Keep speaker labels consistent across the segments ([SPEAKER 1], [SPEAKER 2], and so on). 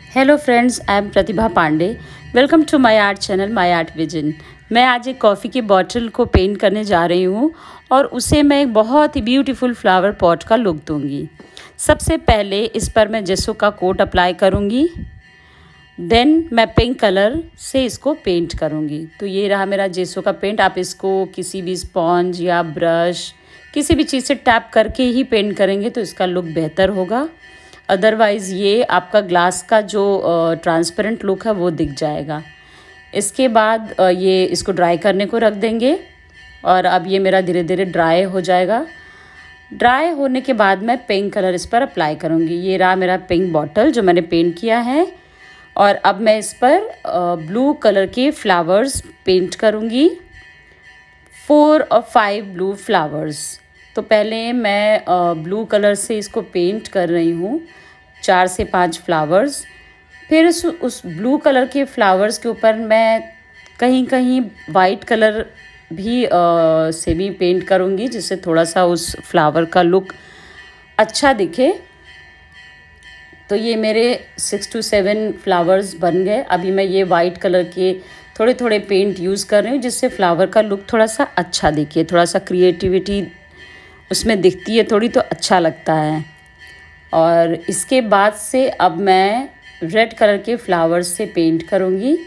[SPEAKER 1] Hello friends, I am Pratibha Pandey. Welcome to my art channel my art vision. मैं आज एक coffee की bottle को पेंट करने जा रही हूँ और उसे मैं एक बहुत ही ब्यूटीफुल फ्लावर पॉट का लुक दूँगी। सबसे पहले इस पर मैं जेसो का कोट अप्लाई करूँगी, देन मैं पिंक कलर से इसको पेंट करूँगी। तो ये रहा मेरा जेसो का पेंट। आप इसको किसी भी स्पॉन्ज या ब्रश किसी भी चीज़ से टैप करके ही पेंट करेंगे तो इसका लुक बेहतर होगा। अदरवाइज़ ये आपका ग्लास का जो ट्रांसपेरेंट लुक है वो दिख जाएगा। इसके बाद ये इसको ड्राई करने को रख देंगे और अब ये मेरा धीरे धीरे ड्राई हो जाएगा। ड्राई होने के बाद मैं पिंक कलर इस पर अप्लाई करूँगी। ये रहा मेरा पिंक बॉटल जो मैंने पेंट किया है और अब मैं इस पर ब्लू कलर के फ्लावर्स पेंट करूँगी, 4 और 5 ब्लू फ्लावर्स। तो पहले मैं ब्लू कलर से इसको पेंट कर रही हूँ, 4 से 5 फ्लावर्स। फिर उस ब्लू कलर के फ्लावर्स के ऊपर मैं कहीं कहीं वाइट कलर भी से भी पेंट करूँगी, जिससे थोड़ा सा उस फ्लावर का लुक अच्छा दिखे। तो ये मेरे 6 to 7 फ्लावर्स बन गए। अभी मैं ये वाइट कलर के थोड़े थोड़े पेंट यूज़ कर रही हूँ, जिससे फ्लावर का लुक थोड़ा सा अच्छा दिखे, थोड़ा सा क्रिएटिविटी उसमें दिखती है थोड़ी, तो अच्छा लगता है। और इसके बाद से अब मैं रेड कलर के फ्लावर्स से पेंट करूँगी,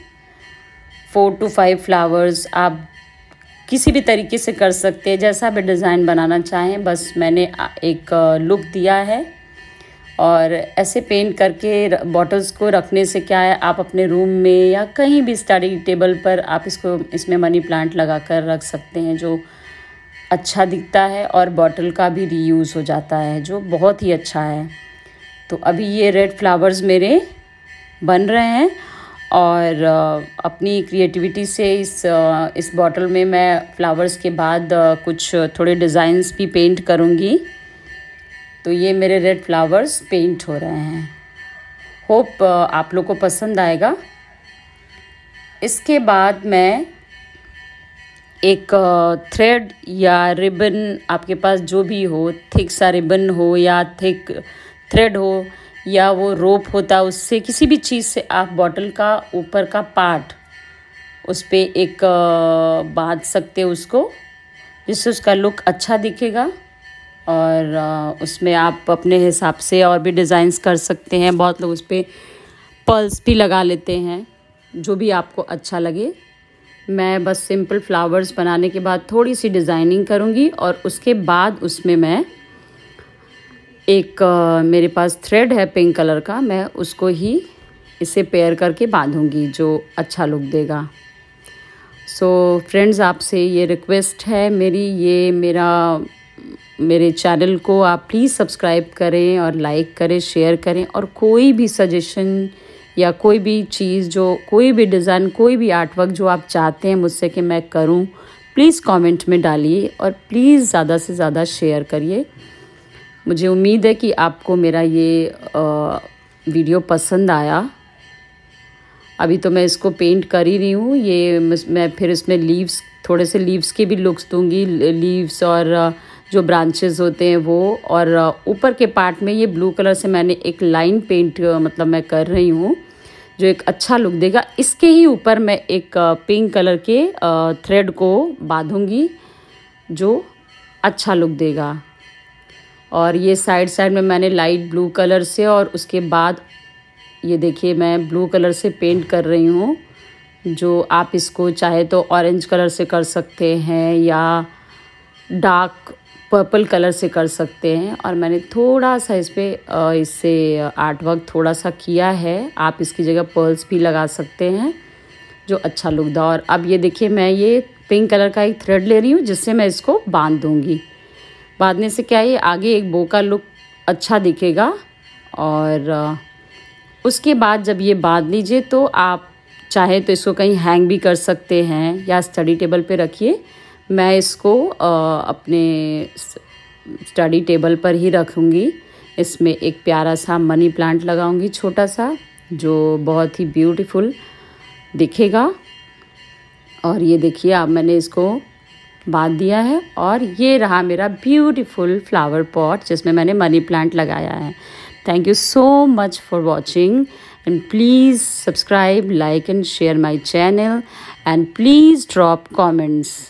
[SPEAKER 1] 4 to 5 फ्लावर्स। आप किसी भी तरीके से कर सकते हैं, जैसा भी डिज़ाइन बनाना चाहें, बस मैंने एक लुक दिया है। और ऐसे पेंट करके बॉटल्स को रखने से क्या है, आप अपने रूम में या कहीं भी स्टडी टेबल पर आप इसमें मनी प्लांट लगा कर रख सकते हैं, जो अच्छा दिखता है और बॉटल का भी रीयूज़ हो जाता है, जो बहुत ही अच्छा है। तो अभी ये रेड फ्लावर्स मेरे बन रहे हैं और अपनी क्रिएटिविटी से इस बॉटल में मैं फ्लावर्स के बाद कुछ थोड़े डिज़ाइंस भी पेंट करूँगी। तो ये मेरे रेड फ्लावर्स पेंट हो रहे हैं। होप आप लोग को पसंद आएगा। इसके बाद मैं एक थ्रेड या रिबन, आपके पास जो भी हो, थिक सा रिबन हो या थिक थ्रेड हो या वो रोप होता है, उससे किसी भी चीज़ से आप बॉटल का ऊपर का पार्ट उस पर एक बांध सकते हो उसको, जिससे उसका लुक अच्छा दिखेगा। और उसमें आप अपने हिसाब से और भी डिज़ाइंस कर सकते हैं। बहुत लोग उस पर पर्ल्स भी लगा लेते हैं, जो भी आपको अच्छा लगे। मैं बस सिंपल फ्लावर्स बनाने के बाद थोड़ी सी डिज़ाइनिंग करूँगी और उसके बाद उसमें मैं एक मेरे पास थ्रेड है पिंक कलर का, मैं उसको ही इसे पेयर करके बांधूँगी, जो अच्छा लुक देगा। सो फ्रेंड्स, आपसे ये रिक्वेस्ट है मेरी, मेरे चैनल को आप प्लीज़ सब्सक्राइब करें और लाइक करें, शेयर करें। और कोई भी सजेशन या कोई भी चीज़, जो कोई भी डिज़ाइन, कोई भी आर्ट वर्क जो आप चाहते हैं मुझसे कि मैं करूं, प्लीज़ कमेंट में डालिए और प्लीज़ ज़्यादा से ज़्यादा शेयर करिए। मुझे उम्मीद है कि आपको मेरा ये वीडियो पसंद आया। अभी तो मैं इसको पेंट कर ही रही हूँ। ये मैं फिर इसमें लीव्स, थोड़े से लीव्स के भी लुक्स दूँगी, लीव्स और जो ब्रांचेस होते हैं वो। और ऊपर के पार्ट में ये ब्लू कलर से मैंने एक लाइन पेंट मैं कर रही हूँ, जो एक अच्छा लुक देगा। इसके ही ऊपर मैं एक पिंक कलर के थ्रेड को बांधूँगी, जो अच्छा लुक देगा। और ये साइड में मैंने लाइट ब्लू कलर से, और उसके बाद ये देखिए मैं ब्लू कलर से पेंट कर रही हूँ, जो आप इसको चाहे तो ऑरेंज कलर से कर सकते हैं या डार्क पर्पल कलर से कर सकते हैं। और मैंने थोड़ा सा इससे आर्ट वर्क थोड़ा सा किया है। आप इसकी जगह पर्ल्स भी लगा सकते हैं, जो अच्छा लुक दा। और अब ये देखिए मैं ये पिंक कलर का एक थ्रेड ले रही हूँ, जिससे मैं इसको बांध दूँगी। बांधने से क्या है, आगे एक बो का लुक अच्छा दिखेगा। और उसके बाद जब ये बांध लीजिए तो आप चाहे तो इसको कहीं हैंग भी कर सकते हैं या स्टडी टेबल पे रखिए। मैं इसको अपने स्टडी टेबल पर ही रखूँगी। इसमें एक प्यारा सा मनी प्लांट लगाऊंगी, छोटा सा, जो बहुत ही ब्यूटीफुल दिखेगा। और ये देखिए अब मैंने इसको बांध दिया है और ये रहा मेरा ब्यूटीफुल फ्लावर पॉट, जिसमें मैंने मनी प्लांट लगाया है। Thank you so much for watching, and please subscribe, like and share my channel, and please drop comments.